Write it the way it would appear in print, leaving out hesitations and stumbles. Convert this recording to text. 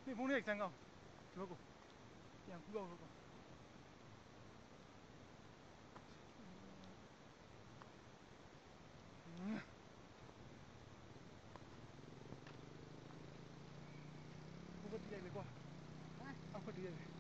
นี่พวกนี้อีกแซงเอาถือว่ากูอย่างกูเอากูกูก็ตีเลยกว่าเอาคนเดียวเลย